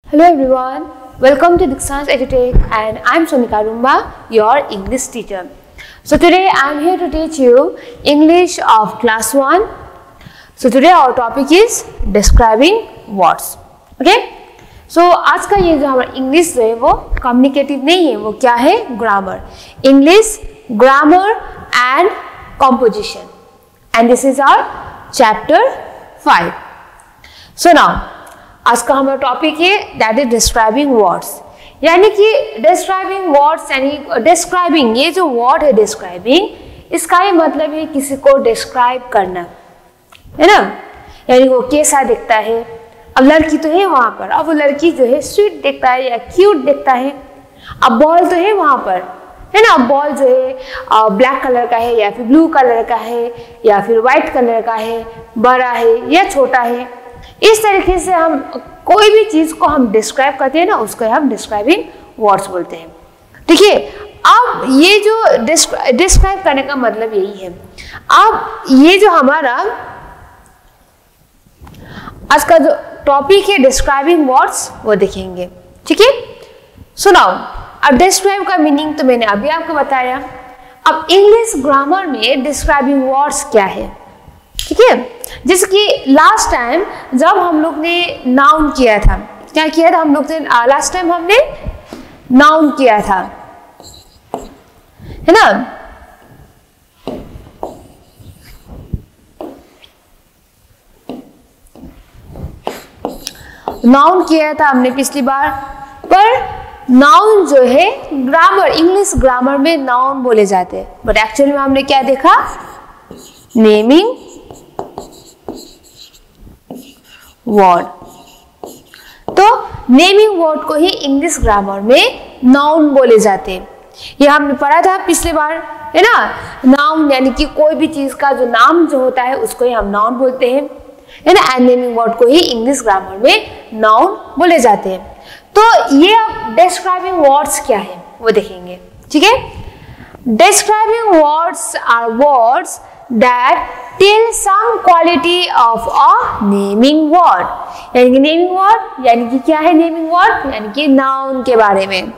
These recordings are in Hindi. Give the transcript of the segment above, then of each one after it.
Hello everyone, welcome to Dixon's EduTech and I'm Sonika Rumba, your English teacher. So today I'm here to teach you English of class 1. So today our topic is describing words. Okay? So आज का ये जो हमारा इंग्लिश है वो कम्युनिकेटिव नहीं है, वो क्या है? Grammar. English, grammar and composition. And this is our chapter 5. So now आज का हमारा टॉपिक है दैट इज डिस्क्राइबिंग वर्ड्स. यानी कि डिस्क्राइबिंग वर्ड्स यानी डिस्क्राइबिंग, ये जो वर्ड है डिस्क्राइबिंग, इसका ही मतलब है किसी को डिस्क्राइब करना, है ना. यानी वो कैसा दिखता है. अब लड़की तो है वहां पर, अब वो लड़की जो है स्वीट दिखता है या क्यूट दिखता है. अब बॉल तो है वहां पर, है ना. बॉल जो है ब्लैक कलर का है या फिर ब्लू कलर का है या फिर व्हाइट कलर का है, बड़ा है या छोटा है. इस तरीके से हम कोई भी चीज को हम डिस्क्राइब करते हैं ना, उसको हम डिस्क्राइबिंग वर्ड्स बोलते हैं. ठीक है. अब ये जो डिस्क्राइब करने का मतलब यही है. अब ये जो हमारा आज का जो टॉपिक है डिस्क्राइबिंग वर्ड्स वो देखेंगे. ठीक है. सुनाओ. अब डिस्क्राइब का मीनिंग तो मैंने अभी आपको बताया. अब इंग्लिश ग्रामर में डिस्क्राइबिंग वर्ड्स क्या है. ठीक है. जैसे कि लास्ट टाइम जब हम लोग ने नाउन किया था, क्या किया था हम लोग ने? लास्ट टाइम हमने नाउन किया था, है ना. नाउन किया था हमने पिछली बार. पर नाउन जो है ग्रामर, इंग्लिश ग्रामर में नाउन बोले जाते हैं. बट एक्चुअली में हमने क्या देखा? Naming word. तो नेमिंग वर्ड को ही इंग्लिश ग्रामर में नाउन बोले जाते हैं. ये हमने पढ़ा था पिछले बार, है ना. नाउन यानी कि कोई भी चीज का जो नाम जो होता है उसको ही हम नाउन बोलते हैं, है ना. एंड नेमिंग वर्ड को ही इंग्लिश ग्रामर में नाउन बोले जाते हैं. तो ये अब डिस्क्राइबिंग वर्ड्स क्या है वो देखेंगे. ठीक है. Describing words are words that tell some quality of a naming word. यानी कि नेमिंग वर्ड यानी कि क्या है? नेमिंग वर्ड यानी कि नाउन के बारे में.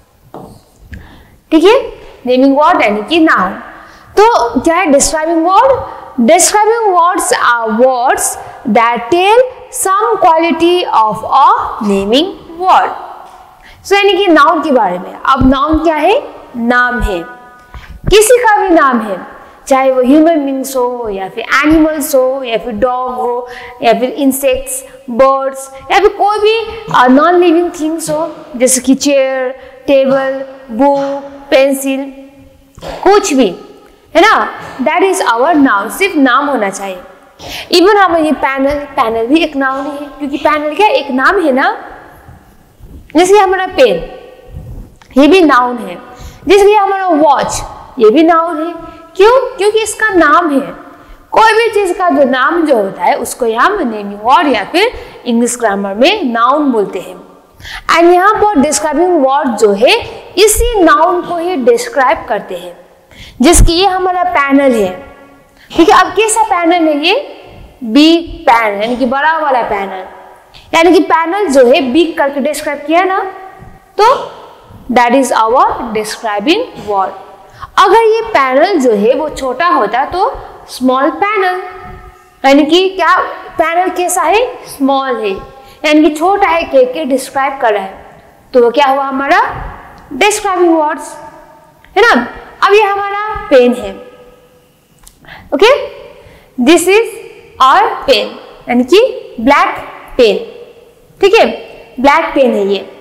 ठीक है. नेमिंग वर्ड यानी कि नाउन. तो क्या है describing word? Describing words are words that tell some quality of a naming word. So यानी कि नाउन के बारे में. अब नाउन क्या है? नाम है. किसी का भी नाम है, चाहे वो ह्यूमन बींग्स हो या फिर एनिमल्स हो या फिर डॉग हो या फिर इंसेक्ट्स, बर्ड्स या फिर कोई भी नॉन लिविंग थिंग्स हो, जैसे कि चेयर, टेबल, बुक, पेंसिल, कुछ भी, है ना. That is our noun. सिर्फ नाम होना चाहिए. इवन हमारा ये पैनल भी एक नाउन है, क्योंकि पैनल क्या एक नाम है ना. जैसे हमारा पेन, ये भी नाउन है. जैसे हमारा वॉच, ये भी नाउन है. क्यों? क्योंकि इसका नाम है. कोई भी चीज का जो नाम जो होता है उसको हम नेमिंग वर्ड या फिर इंग्लिश ग्रामर में नाउन बोलते हैं. एंड यहाँ पर डिस्क्राइबिंग वर्ड जो है इसी नाउन को ही डिस्क्राइब करते हैं. जिसकी ये हमारा पैनल है. ठीक है. अब कैसा पैनल है ये? बिग पैनल यानी कि बड़ा वाला पैनल. यानी कि पैनल जो है बिग करके डिस्क्राइब किया ना, तो that is our describing word. अगर ये पैनल जो है वो छोटा होता तो स्मॉल पैनल. यानी कि क्या पैनल कैसा है? स्मॉल है, यानी कि छोटा है के डिस्क्राइब कर रहा है. तो वो क्या हुआ? हमारा डिस्क्राइबिंग वर्ड्स, है ना. अब ये हमारा पेन है. Okay. This is our pen यानी कि ब्लैक पेन. ठीक है. ब्लैक पेन है ये.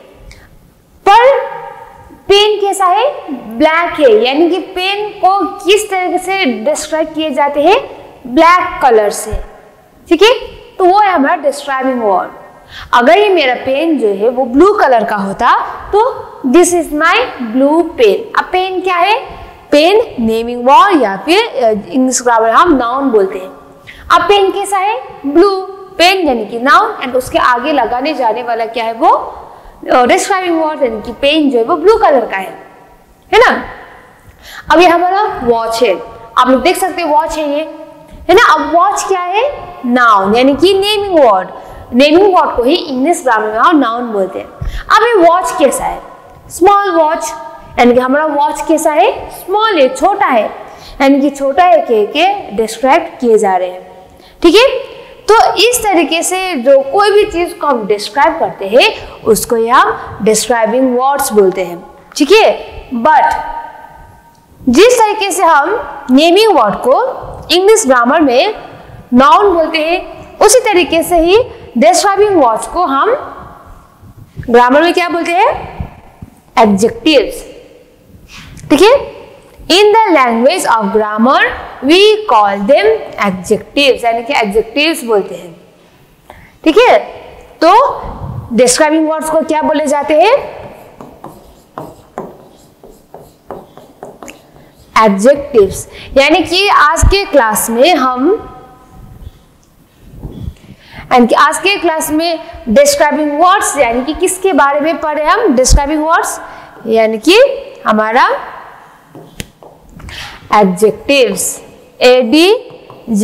पर पेन कैसा है? ब्लैक है. यानी कि पेन को किस तरीके से डिस्क्राइब किए जाते हैं? ब्लैक कलर से. ठीक है. तो वो है हमारा डिस्क्राइबिंग वर्ड. अगर ये मेरा पेन जो है वो ब्लू कलर का होता तो this is my blue pen. अब पेन क्या है? पेन नेमिंग वर्ड या फिर इंग्लिश ग्रामर हम नाउन बोलते हैं. अब पेन कैसा है? ब्लू. पेन यानी कि नाउन एंड उसके आगे लगाने जाने वाला क्या है? वो डिस्क्राइबिंग वर्ड यानी कि पेन जो है वो ब्लू कलर का है ना. अब ये हमारा वॉच है. आप लोग देख सकते हैं वॉच है ये, है ना. अब वॉच क्या है? नाउन यानी कि नेमिंग वर्ड. नेमिंग वर्ड को ही इंग्लिश ग्रामर में हम नाउन बोलते हैं। अब ये वॉच कैसा है? स्मॉल वॉच, यानी कि हमारा वॉच कैसा है? स्मॉल है, छोटा है, यानी कि छोटा है के डिस्क्राइब किए जा रहे हैं। ठीक है, तो इस तरीके से जो कोई भी चीज को हम डिस्क्राइब करते हैं उसको ही हम डिस्क्राइबिंग वर्ड्स बोलते हैं। ठीक है, बट जिस तरीके से हम नेमिंग वर्ड को इंग्लिश ग्रामर में नाउन बोलते हैं उसी तरीके से ही डिस्क्राइबिंग वर्ड्स को हम ग्रामर में क्या बोलते हैं? एडजेक्टिव्स। ठीक है, in the language of grammar we call them adjectives, यानी कि एडजेक्टिव्स बोलते हैं। ठीक है, तो डिस्क्राइबिंग वर्ड्स को क्या बोले जाते हैं? एडजेक्टिव्स। यानी कि आज के क्लास में डिस्क्राइबिंग वर्ड्स यानी कि किसके बारे में पढ़े हम? डिस्क्राइबिंग वर्ड्स यानी कि हमारा एडजेक्टिव्स, ADJECTIVES,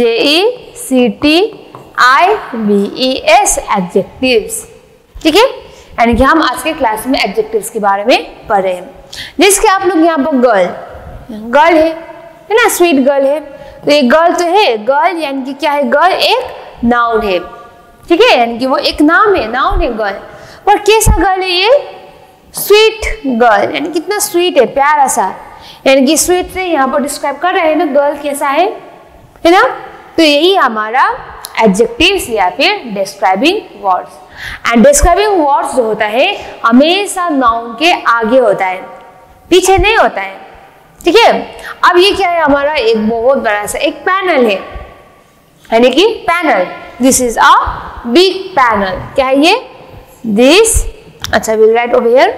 एडजेक्टिव्स। ठीक है, यानी कि हम आज के क्लास में एडजेक्टिव्स के बारे में पढ़ रहे हैं। जिसके आप लोग यहाँ पर गर्ल है ना, स्वीट गर्ल है, तो ये गर्ल तो है, गर्ल यानी कि क्या है? गर्ल एक नाउन है। ठीक है, यानी कि वो एक नाम है, नाउन है गर्ल। पर कैसा गर्ल है ये? स्वीट गर्ल, यानी कितना स्वीट है, प्यारा सा, यानी कि स्वीट से यहाँ पर डिस्क्राइब कर रहे हैं ना गर्ल कैसा है ना। तो यही हमारा एडजेक्टिव्स या फिर describing words. And describing words जो होता है हमेशा नाउन के आगे होता है, पीछे नहीं होता है। ठीक है, अब ये क्या है? हमारा एक बहुत बड़ा सा एक पैनल है, यानी कि panel, this is a big panel. क्या है ये? दिस, अच्छा विल राइट ओवर हियर,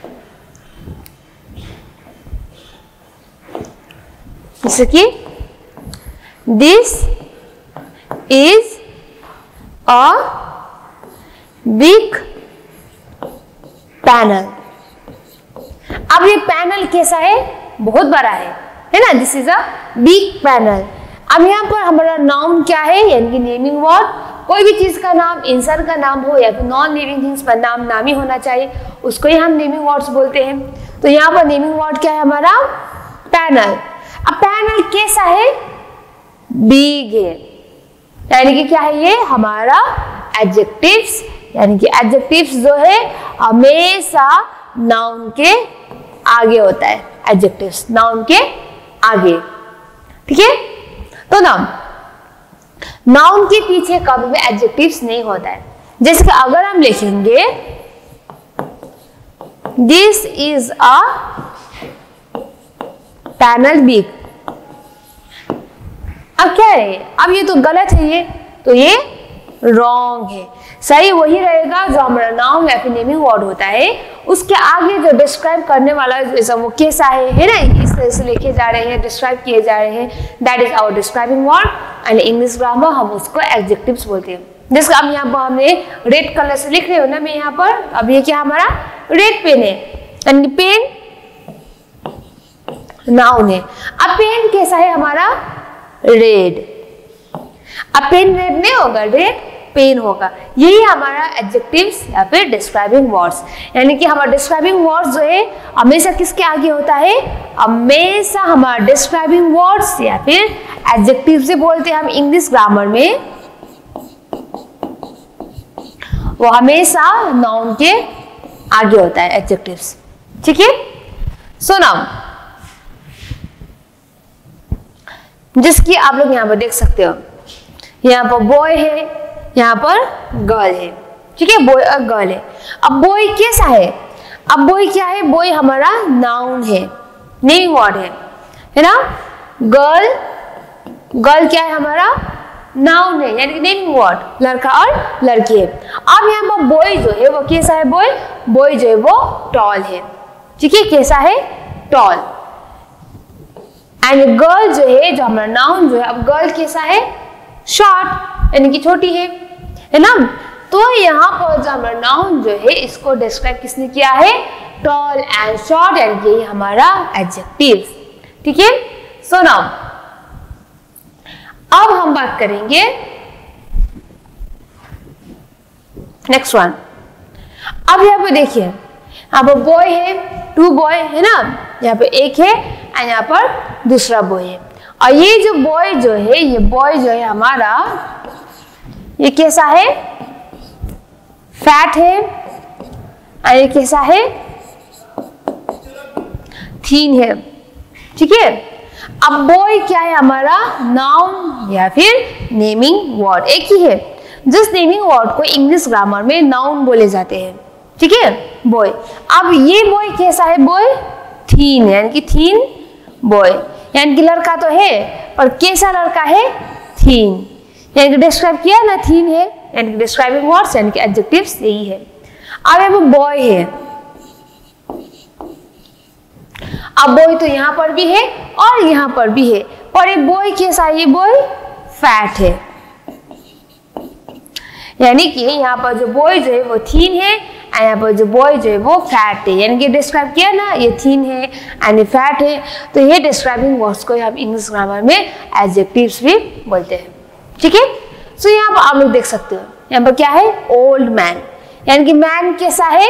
जैसे कि this is a big panel. अब ये पैनल कैसा है? बहुत बड़ा है ना, this is a big panel. अब यहाँ पर हमारा नाउन क्या है? यानी कि नेमिंग वर्ड, कोई भी चीज का नाम इंसान का नाम हो या फिर नॉन लिविंग थिंग्स का नाम ही होना चाहिए, उसको ही हम नेमिंग वर्ड्स बोलते हैं। तो यहाँ पर नेमिंग वर्ड क्या है हमारा? पैनल। अब पैनल कैसा है? बिग है, यानी कि क्या है ये? हमारा एडजेक्टिव्स, यानी कि एडजेक्टिव्स जो है हमेशा नाउन के आगे होता है, एडजेक्टिव्स नाउन के आगे। ठीक है, तो नाउन के पीछे कभी भी एडजेक्टिव्स नहीं होता है। जैसे कि अगर हम लिखेंगे this is a panel big, अब क्या है? अब ये तो गलत है, ये तो ये रॉन्ग है। सही वही रहेगा जो हमारा नाउन या फिर नेमिंग वर्ड होता है, उसके आगे जो डिस्क्राइब करने वाला जैसा वो कैसा है ना, इस तरह से लिखे जा रहे हैं, डिस्क्राइब किए जा रहे हैं, that is our describing word. And English grammar हम उसको एडजेक्टिव्स बोलते हैं। जैसे अब यहाँ पर हमने रेड कलर से लिख रहे हो ना, मैं यहाँ पर, अब ये क्या हमारा रेड पेन है, एंड पेन नाउन है। अब पेन कैसा है हमारा? रेड। अब पेन रेड नहीं होगा, रेड पेन होगा। यही हमारा एडजेक्टिव्स या फिर डिस्क्राइबिंग वर्ड्स, यानी कि हमारा डिस्क्राइबिंग वर्ड्स जो है हमेशा किसके आगे होता है? हमेशा हमारा डिस्क्राइबिंग वर्ड्स या फिर एडजेक्टिव्स से बोलते हैं हम इंग्लिश ग्रामर में, वो हमेशा नाउन के आगे होता है, एडजेक्टिव्स। ठीक है, सो नाउ जिसकी आप लोग यहाँ पर देख सकते हो, यहाँ पर बॉय है, यहाँ पर गर्ल है। ठीक है, बॉय और गर्ल है। अब बॉय कैसा है? अब बॉय क्या है? बॉय हमारा नाउन है, नेमिंग वर्ड है ना। गर्ल, गर्ल क्या है हमारा? नाउन है, यानी कि नेमिंग वर्ड, लड़का और लड़की है। अब यहाँ पर बॉय जो है वो कैसा है? बॉय जो है वो टॉल है। ठीक है, कैसा है? टॉल। एंड गर्ल जो है, जो हमारा नाउन जो है, अब गर्ल कैसा है? शॉर्ट, यानी कि छोटी है ना। तो यहाँ पर जो हमारा नाउन जो है इसको डिस्क्राइब किसने किया है? टॉल एंड शॉर्ट, यानी कि हमारा एडजेक्टिव्स। ठीक है, सो नाउ अब हम बात करेंगे नेक्स्ट वन, अब यहाँ पे देखिए, यहाँ पर बॉय है, 2 बॉय है ना, यहाँ पे एक है एंड यहाँ पर दूसरा बॉय है। और ये जो बॉय जो है, ये बॉय जो है हमारा, ये कैसा है, फैट है, और ये कैसा है, थीन है, ठीक है। अब बॉय क्या है हमारा, नाउन या फिर नेमिंग वर्ड, एक ही है। जिस नेमिंग वर्ड को इंग्लिश ग्रामर में नाउन बोले जाते हैं, ठीक है, बॉय। अब ये बॉय कैसा है, बॉय थीन, यानी कि थीन बॉय, यानी कि लड़का तो है पर कैसा लड़का है, थीन, यानी कि डिस्क्राइब किया ना, थीन है, यानी कि डिस्क्राइबिंग वर्ड्स यानी कि एडजेक्टिव्स यही है। अब यहाँ पर बॉय है, अब बॉय तो यहाँ पर भी है और यहाँ पर भी है, पर ये बॉय कैसा है, ये बॉय फैट है, यानी कि यहाँ पर जो बॉय जो है वो थीन है एंड यहाँ पर जो बॉय जो है वो फैट है, यानी कि डिस्क्राइब किया ना, ये थीन है एंड ये फैट है। तो ये डिस्क्राइबिंग वर्ड्स को हम इंग्लिश ग्रामर में एडजेक्टिव्स भी बोलते हैं, ठीक है। सो यहाँ पर आप लोग देख सकते हो, यहाँ पर क्या है, ओल्ड मैन, यानी कि मैन कैसा है,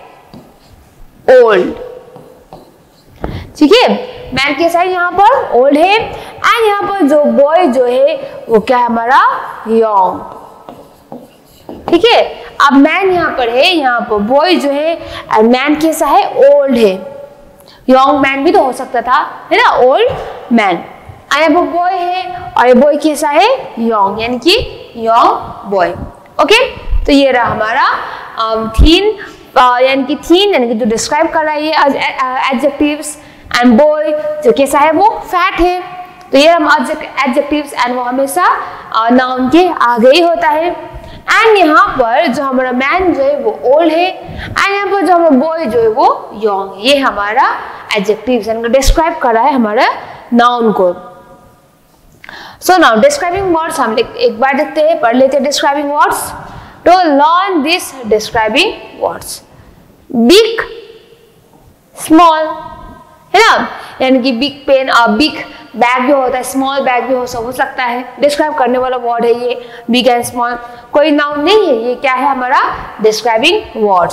ओल्ड, ठीक है, मैन कैसा है, यहाँ पर ओल्ड है एंड यहाँ पर जो बॉय जो है वो क्या है हमारा, यंग, ठीक है। अब मैन यहाँ पर है, यहाँ पर बॉय जो है, एंड मैन कैसा है, ओल्ड है, यंग मैन भी तो हो सकता था, है ना, ओल्ड मैन। यहाँ पर बॉय है और ये बॉय कैसा है, यंग, यानी कि यंग बॉय, ओके। तो ये रहा हमारा थीन, यानी कि थीन, यानी कि जो डिस्क्राइब कर रहा है एडजेक्टिव्स, एंड बॉय जो कैसा है वो फैट है। तो ये हम एडजेक्टिव्स एंड वो हमेशा नाउन के आगे ही होता है। एंड यहाँ पर जो हमारा मैन जो है वो ओल्ड है एंड यहाँ पर जो हमारा बॉय जो है वो यंग है। ये हमारा एडजेक्टिव्स यानी डिस्क्राइब कर रहा है हमारा नाउन को। सो नाउ डिस्क्राइबिंग वर्ड्स हम एक बार देखते हैं, पढ़ लेते हैं describing words. To learn this describing words, big, small, है ना, यानी कि बिग पेन और बिग बैग भी होता है, स्मॉल बैग भी हो सकता है। डिस्क्राइब करने वाला वर्ड है ये, बिग एंड स्मॉल, कोई नाउन नहीं है, ये क्या है हमारा describing words.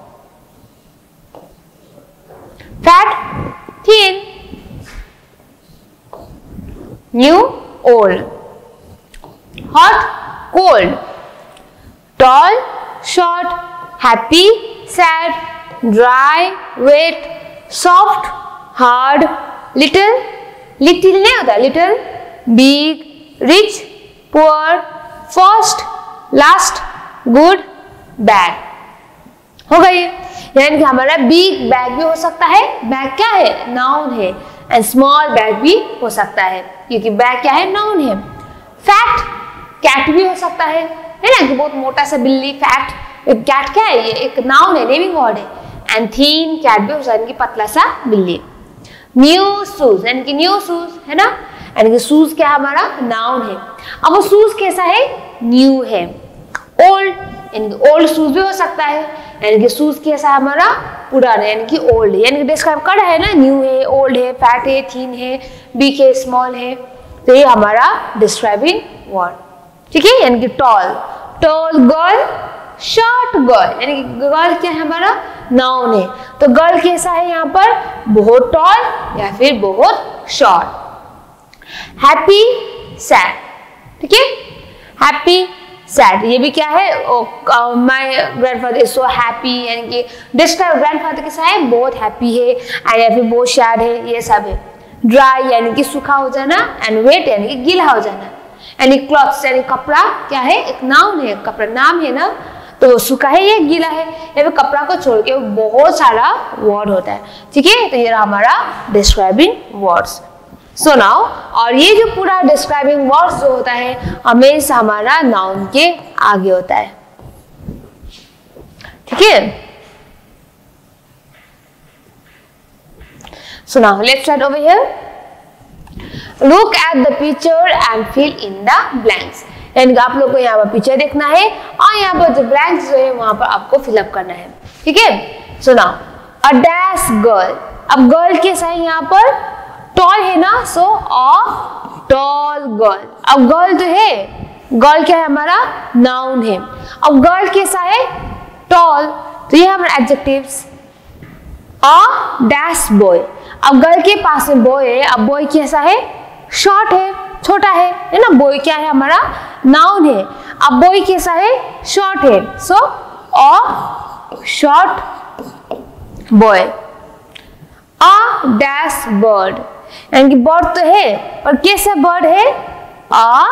Fat, thin, new, old, hot, cold, tall, short, happy, sad, dry, wet, soft, hard, little, little नहीं होता, little, big, rich, poor, first, last, good, bad, हो गई। यानी कि हमारा बिग बैग भी हो सकता है, बैग क्या है, नाउन है, एंड स्मॉल बैग भी हो सकता है क्योंकि बैग क्या है, नाउन है। फैट, कैट भी हो सकता है ना, कि बहुत मोटा सा बिल्ली, फैट, कैट क्या है, ये एक नाउन है, नेमिंग वर्ड है। एंड थीन कैट भी हो सकता है कि पतला सा बिल्ली। न्यू शूज, यानी कि न्यू शूज है ना, यानी कि शूज क्या हमारा नाउन है। अब वो शूज कैसा है, न्यू है। ओल्ड, यानी कि ओल्ड शूज भी हो सकता है, यानी कि शूज कैसा है हमारा, पुराना, यानी कि ओल्ड, यानी कि डिस्क्राइब कर रहा है ना, न्यू है, ओल्ड है, फैट है, थीन है, बिग है, स्मॉल है। तो ये हमारा डिस्क्राइबिंग वर्ड, ठीक है। यानी कि tall, tall girl, short girl, यानी कि गर्ल क्या है हमारा, नाउन है। तो गर्ल कैसा है यहाँ पर, बहुत टॉल या फिर बहुत शॉर्ट। हैप्पी, सैड, ठीक है, हैप्पी, सैड, ये भी क्या है, my grandfather is so happy, यानी कि डिस्क्राइब ग्रैंडफादर कैसा है, बहुत हैप्पी है, एंड या फिर बहुत सैड है, ये सब है। ड्राई यानी कि सूखा हो जाना, एंड वेट यानी कि गीला हो जाना, यानी क्लॉथ्स यानी कपड़ा क्या है, एक नाउन है, कपड़ा नाम है ना, तो वो सूखा है, ये गीला है, या फिर कपड़ा को छोड़ के बहुत सारा वर्ड होता है, ठीक है। तो ये रहा हमारा डिस्क्राइबिंग वर्ड्स। सो नाउ, और ये जो पूरा डिस्क्राइबिंग वर्ड्स जो होता है हमेशा हमारा नाउन के आगे होता है, ठीक है। So now let's start over here. Look at the picture and fill in the blanks, यानी कि आप लोग को यहाँ पर पिक्चर देखना है और यहाँ पर जो ब्लैंक्स जो है वहां पर आपको फिलअप करना है, ठीक है। So now, a dash girl, अब गर्ल कैसा है यहाँ पर, टॉल है ना, सो अ टॉल गर्ल। अब गर्ल जो है गर्ल क्या है हमारा नाउन है। अब गर्ल कैसा है टॉल, तो ये हमारा एडजेक्टिव्स। अ डैश बॉय, अब गर्ल के पास में बॉय है, अब बॉय कैसा है शॉर्ट है, छोटा है ना। बॉय क्या है हमारा नाउन है, अब बॉय कैसा है शॉर्ट है, so a short boy. A dash bird, यानी कि बर्ड तो है पर कैसा बर्ड है अ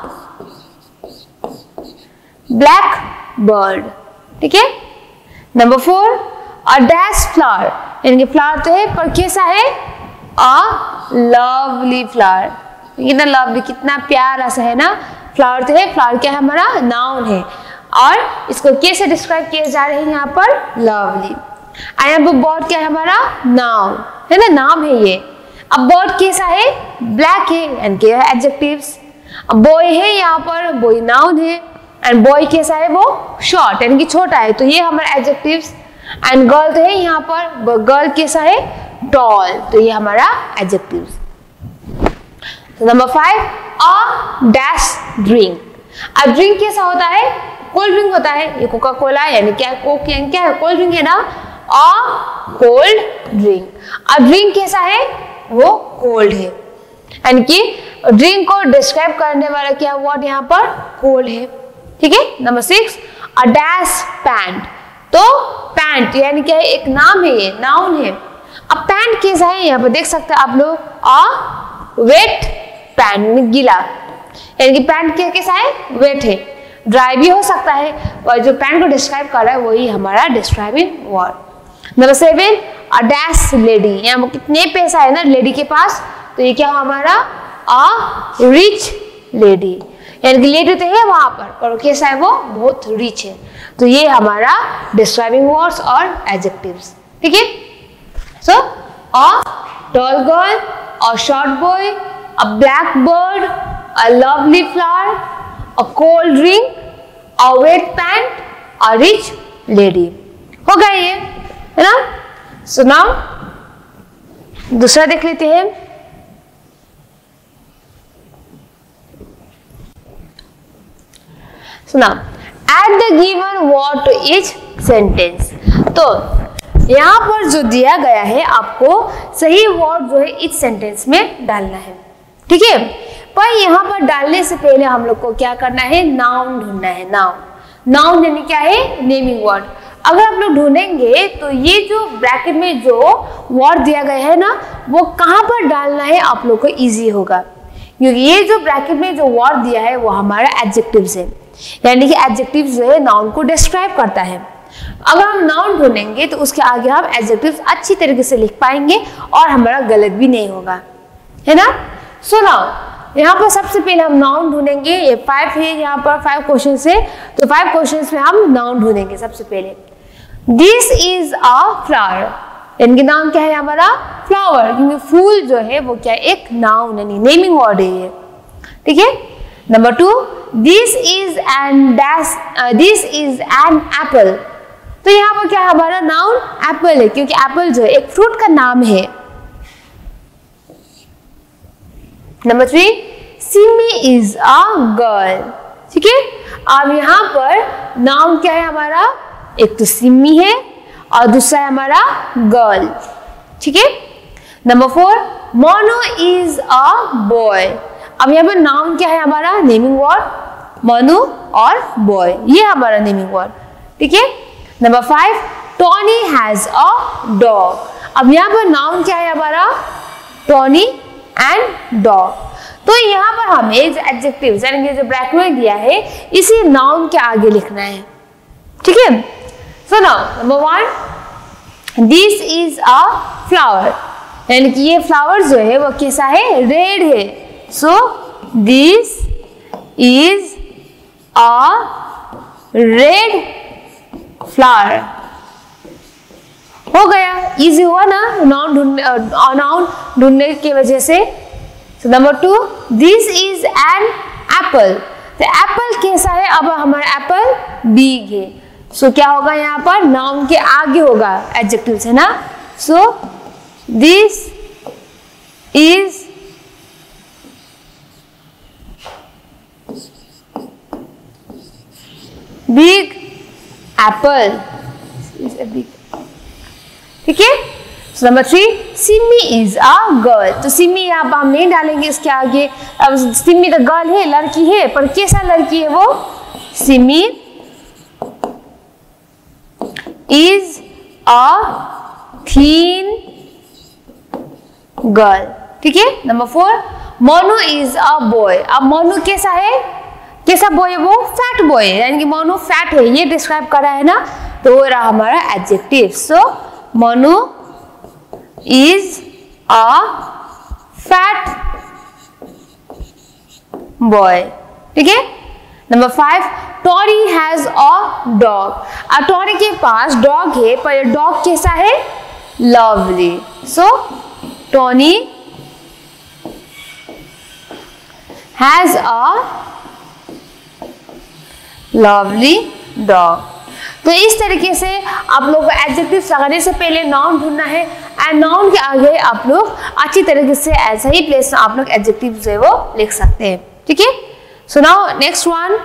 ब्लैक बर्ड, ठीक है। नंबर 4 अ डैश फ्लावर, यानी कि फ्लावर तो है पर कैसा है अ लवली फ्लावर, कितना लवली कितना प्यारा सा है ना। फ्लावर तो है, फ्लावर क्या है हमारा नाउन है और इसको कैसे डिस्क्राइब किए जा रहे हैं यहाँ पर लवली। यहाँ पर बर्ड क्या है हमारा नाउन है ना, नाम है ये। अब बर्ड कैसा है ब्लैक है, यानी कि एडजेक्टिव्स। अब बॉय है यहाँ पर, बॉय नाउन है एंड बॉय कैसा है वो शॉर्ट यानी कि छोटा है, तो ये हमारा एडजेक्टिव्स। एंड गर्ल तो है यहाँ पर, गर्ल कैसा है टॉल, तो ये हमारा एडजेक्टिव्स। तो नंबर 5 अ डैश ड्रिंक। अब ड्रिंक कैसा होता है कोल्ड ड्रिंक होता है, ये कोका कोला यानी क्या कोक यानी क्या है कोल्ड ड्रिंक है ना, अ कोल्ड ड्रिंक। अब ड्रिंक कैसा है वो कोल्ड है, यानी कि ड्रिंक को डिस्क्राइब करने वाला क्या वर्ड यहाँ पर कोल्ड है, ठीक है। नंबर 6 अ डैश पैंट, तो पैंट यानी क्या है एक नाम है, ये नाउन है। अब पैंट कैसा है यहाँ पर देख सकते हैं आप लोग, अ वेट पैंट गीला, यानी कि पैंट कैसा है वेट है, ड्राई भी हो सकता है और जो पैंट को डिस्क्राइब कर रहा है वही हमारा describing word. Number 7 a dash lady, यहाँ पर कितने पैसा है ना लेडी के पास, तो ये क्या हमारा अ रिच लेडी, यानी कि लेडी तो है वहां पर कैसा है वो बहुत रिच है, तो ये हमारा डिस्क्राइबिंग वर्ड्स और एडजेक्टिव्स, ठीक है। So a tall girl, a short boy, a black bird, a lovely flower, a cold drink, a wet pant, a rich lady. हो गया ये है ना। सो नाउ दूसरा देख लेते हैं। So now add the given word to each sentence, तो यहाँ पर जो दिया गया है आपको सही वर्ड जो है इस सेंटेंस में डालना है, ठीक है। पर यहाँ पर डालने से पहले हम लोग को क्या करना है नाउन ढूंढना है। नाउन यानी क्या है नेमिंग वर्ड। अगर आप लोग ढूंढेंगे तो ये जो ब्रैकेट में जो वर्ड दिया गया है ना वो कहाँ पर डालना है आप लोग को इजी होगा, क्योंकि ये जो ब्रैकेट में जो वर्ड दिया है वो हमारा एडजेक्टिव्स है, यानी कि एडजेक्टिव जो है नाउन को डिस्क्राइब करता है। अगर हम नाउन ढूंढेंगे तो उसके आगे हम एडजेक्टिव्स अच्छी तरीके से लिख पाएंगे और हमारा गलत भी नहीं होगा, है ना। सो नाउ यहाँ पर सबसे पहले हम नाउन ढूंढेंगे, ये 5 है यहाँ पर 5 क्वेश्चन है, तो 5 क्वेश्चन में हम नाउन ढूंढेंगे। सबसे पहले दिस इज अ फ्लावर, यानी कि नाम क्या है हमारा फ्लावर, क्योंकि फूल जो है वो क्या एक नाउन यानी नेमिंग वर्ड है ये, ठीक है। Number 2 this is an apple, तो यहाँ पर क्या हमारा नाउन एप्पल है, क्योंकि एप्पल जो है एक फ्रूट का नाम है। Number 3 Simi is a girl, ठीक है। अब यहाँ पर नाउन क्या है हमारा, एक तो सिमी है और दूसरा है हमारा गर्ल, ठीक है। Number 4 Mono is a boy, अब यहाँ पर नाउन क्या है हमारा नेमिंग वर्ड मोनू और बॉय, ये हमारा नेमिंग वर्ड, ठीक है। Number 5 Tony has a dog, अब यहाँ पर नाउन क्या है हमारा टॉनी एंड डॉग, तो यहाँ पर हमें जो एडजेक्टिव्स यानी जो ब्रैकेट में दिया है इसी नाउन के आगे लिखना है, ठीक है। So now number 1 this is a flower, यानी कि ये फ्लावर जो है वो कैसा है रेड है, so this is a red flower. हो गया, इजी हुआ ना नाउन ढूंढने की वजह से। Number 2 this is an apple, तो एप्पल कैसा है, अब हमारा एप्पल बिग है, सो क्या होगा यहाँ पर नाउन के आगे होगा एडजेक्टिव्स है ना, so this is big apple, ठीक है। Number 3, Simi is a girl. तो सिमी यहाँ पर हम नहीं डालेंगे इसके आगे, अब सिमी तो गर्ल है, लड़की है, पर कैसा लड़की है वो? Simi is a thin girl, ठीक है। Number 4, Monu is a boy. अब मोनू कैसा है, कैसा बॉय है वो? फैट बॉय है, यानी कि मोनू फैट है, ये डिस्क्राइब कर रहा है ना, तो वो रहा हमारा adjective. So Monu is a fat boy, ठीक है। Number 5, Tory has a dog. अब टॉरी के पास डॉग है, पर डॉग कैसा है? Lovely. So Tony has a lovely dog. तो इस तरीके से आप लोग को एडजेक्टिव्स लगाने से पहले नाउन ढूंढना है, एंड नाउन के आगे आप लोग अच्छी तरीके से ऐसा ही प्लेस में आप लोग एडजेक्टिव्स है वो लिख सकते हैं, ठीक है। सो नाउ नेक्स्ट वन,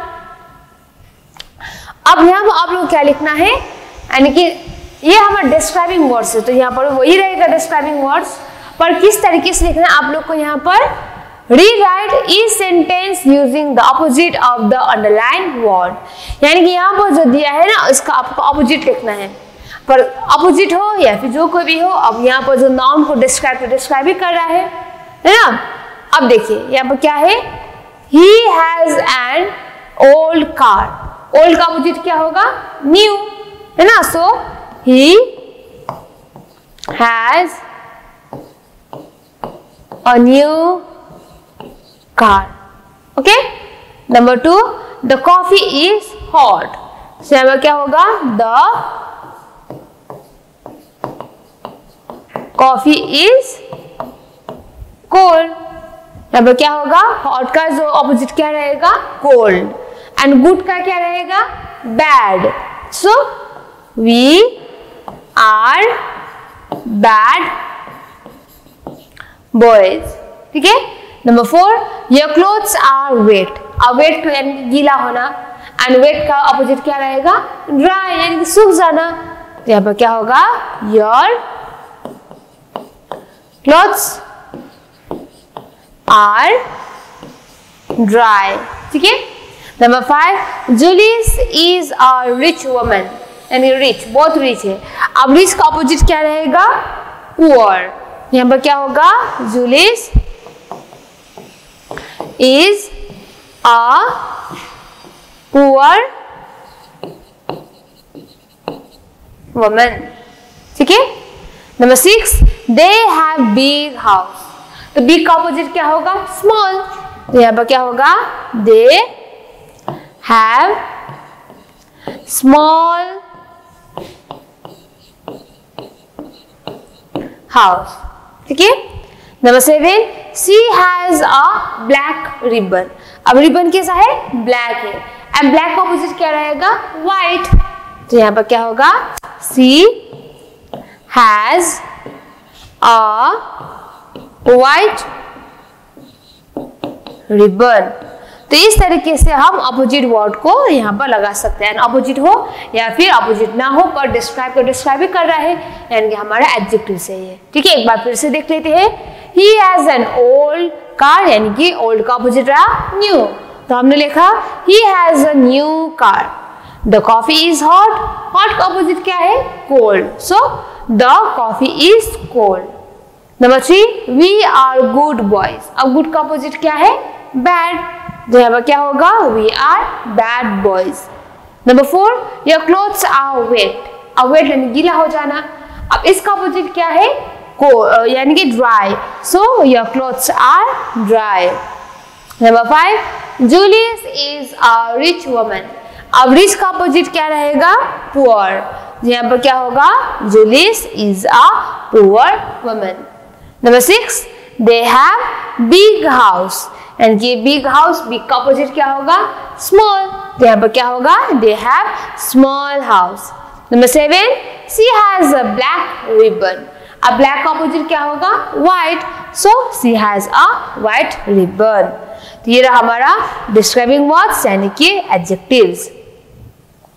अब यहाँ पर आप लोग क्या लिखना है, यानी कि ये हमारा डिस्क्राइबिंग वर्ड्स है, तो यहाँ पर वही रहेगा डिस्क्राइबिंग वर्ड्स, पर किस तरीके से लिखना है आप लोग को यहाँ पर? Rewrite each sentence using the opposite of the underlined word। यानी कि यहाँ पर जो दिया है ना, इसका आपको ऑपोजिट लिखना है, पर ऑपोजिट हो या फिर जो कोई भी हो। अब यहाँ पर जो नाउन को डिस्क्राइब ही कर रहा है ना। अब देखिए यहाँ पर क्या है? He has an old car। Old का ऑपोजिट क्या होगा? न्यू, है ना। सो he has a new car, okay। Number 2, the coffee is hot। so यहाँ पर क्या होगा? the coffee is cold। यहाँ पर क्या होगा? hot का जो ऑपोजिट क्या रहेगा? cold। and good का क्या रहेगा? bad। so we are bad boys, ठीक है। Number 4, your clothes are wet। अब wet यानी गीला होना, एंड wet का ऑपोजिट क्या रहेगा? dry, यानी कि सूख जाना। तो यहाँ पर क्या होगा? your clothes are dry, ठीक है। Number 5, Julius is a rich woman। यानी रिच, बहुत रिच है। अब रिच का ऑपोजिट क्या रहेगा? पुअर। यहाँ पर क्या होगा? Julius is a poor woman, ठीक है। Number 6, they have big house। तो big का ऑपोजिट क्या होगा? small। तो यहाँ पर क्या होगा? they have small house, ठीक है। Number 7, she has a black ribbon। अब रिबन कैसा है? ब्लैक है, एंड ब्लैक का ऑपोजिट क्या रहेगा? व्हाइट। तो यहाँ पर क्या होगा? she has a white ribbon। तो इस तरीके से हम अपोजिट वर्ड को यहाँ पर लगा सकते हैं, अपोजिट हो या फिर अपोजिट ना हो, पर डिस्क्राइब ही कर रहा है, यानी कि हमारा एडजेक्टिव से ही है, ठीक है। एक बार फिर से देख लेते हैं। He has an old car, यानी कि ओल्ड का अपोजिट रहा न्यू, तो हमने लिखा he has a new car। The coffee is hot। hot का अपोजिट क्या है? cold। so the coffee is cold। Number 3, we are good boys। अब good का अपोजिट क्या है? bad। तो यहाँ पर क्या होगा? we are bad boys। Number 4, your clothes are wet। अब wet यानी गीला हो जाना। अब इसका अपोजिट क्या है? यानी कि dry। so your clothes are dry। Number 5, Julius is a rich woman। अब rich का अपोजिट क्या रहेगा? poor। यहाँ पर क्या होगा? Julius is a poor woman। Number 6, they have big house। यानी कि बिग हाउस, बिग का अपोजिट क्या होगा? स्मॉल। तो यहाँ पर क्या होगा? they have small house। Number 7, she has a black ribbon। अब ब्लैक का अपोजिट क्या होगा? White. so she has a white ribbon। तो ये रहा हमारा डिस्क्राइबिंग वर्ड्स यानी कि एडजेक्टिव्स।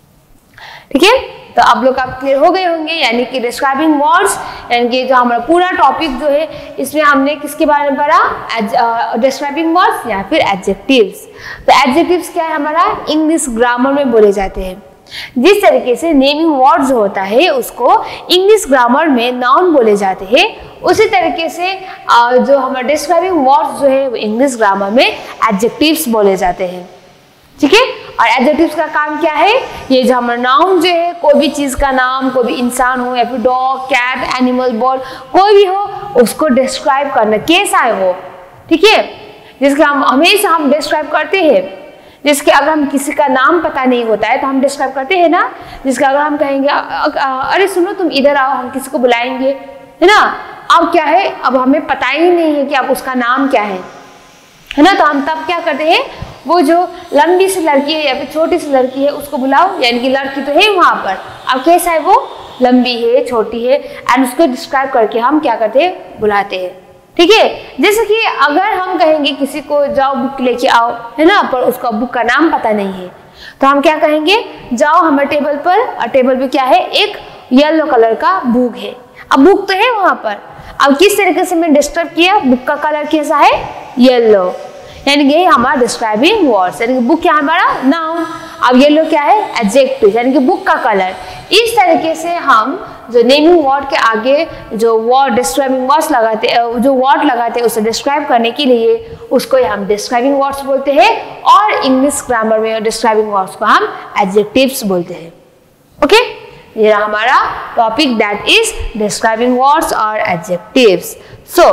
ठीक है, तो आप लोग आप क्लियर हो गए होंगे, यानी कि डिस्क्राइबिंग वर्ड्स, यानी कि जो हमारा पूरा टॉपिक जो है इसमें हमने किसके बारे में पढ़ा, डिस्क्राइबिंग वर्ड्स या फिर एडजेक्टिव्स। तो एडजेक्टिव्स क्या है हमारा, इंग्लिश ग्रामर में बोले जाते हैं। जिस तरीके से नेमिंग वर्ड्स होता है उसको इंग्लिश ग्रामर में नाउन बोले जाते हैं, उसी तरीके से जो हमारा डिस्क्राइबिंग वर्ड्स जो है इंग्लिश ग्रामर में एडजेक्टिव्स बोले जाते हैं। ठीक है, और एडजेक्टिव्स का काम क्या है, ये जो हमारा नाउन जो है कोई भी चीज का नाम, कोई भी इंसान हो या फिर डॉग, कैट, एनिमल, बर्ड, कोई भी हो उसको डिस्क्राइब करना, कैसा है वो, ठीक है, जिसका हम हमेशा डिस्क्राइब करते हैं। जिसके अगर हम किसी का नाम पता नहीं होता है तो हम डिस्क्राइब करते हैं ना, जिसका अगर हम कहेंगे अरे सुनो तुम इधर आओ, हम किसी को बुलाएंगे, है ना, अब क्या है, अब हमें पता ही नहीं है कि अब उसका नाम क्या है ना, तो हम तब क्या करते हैं, वो जो लंबी सी लड़की है या फिर छोटी सी लड़की है उसको बुलाओ, यानी कि लड़की तो है वहां पर, अब कैसा है वो, लंबी है, छोटी है, एंड उसको डिस्क्राइब करके हम क्या करते हैं, बुलाते हैं। ठीक है, जैसे कि अगर हम कहेंगे किसी को जाओ बुक लेके आओ, है ना, पर उसका बुक का नाम पता नहीं है, तो हम क्या कहेंगे, जाओ हमारे टेबल पर, और टेबल पे क्या है, एक येलो कलर का बुक है। अब बुक तो है वहां पर, अब किस तरीके से मैंने डिस्क्राइब किया, बुक का कलर कैसा है, येलो, यानी कि हमारा डिस्क्राइबिंग वर्ड्स, यानी कि बुक क्या हमारा नाउन, अब येलो क्या है, एडजेक्टिव, यानी कि बुक का कलर। इस तरीके से हम जो नेमिंग वर्ड के आगे जो वर्ड डिस्क्राइबिंग वर्ड्स लगाते हैं, जो वर्ड लगाते हैं उसे डिस्क्राइब करने के लिए उसको हम डिस्क्राइबिंग वर्ड्स बोलते हैं, और इंग्लिश ग्रामर में डिस्क्राइबिंग वर्ड्स को हम एडजेक्टिव्स बोलते हैं। ओके, ये हमारा topic that is describing words और एडजेक्टिव्स। सो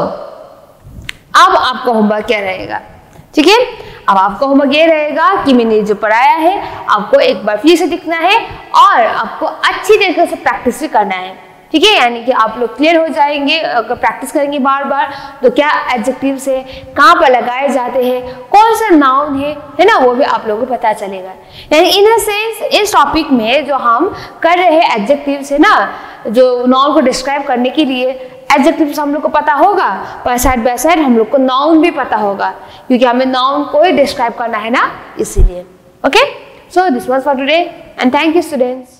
अब आपका होमवर्क क्या रहेगा, ठीक है, अब आपका होमवर्क ये रहेगा कि मैंने जो पढ़ाया है आपको एक बार फिर से दिखना है और आपको अच्छी तरीके से प्रैक्टिस भी करना है। ठीक है, यानी कि आप लोग क्लियर हो जाएंगे अगर प्रैक्टिस करेंगे बार बार, तो क्या एडजेक्टिव्स है, कहाँ पर लगाए जाते हैं, कौन सा नाउन है ना, वो भी आप लोगों को पता चलेगा। यानी इन अ सेंस इस टॉपिक में जो हम कर रहे हैं एडजेक्टिव्स है ना, जो नाउन को डिस्क्राइब करने के लिए एडजेक्टिव्स हम लोग को पता होगा, पर साइड बाय साइड हम लोग को नाउन भी पता होगा, क्योंकि हमें नाउन को ही डिस्क्राइब करना है ना, इसीलिए। Okay, so this was for today and thank you students.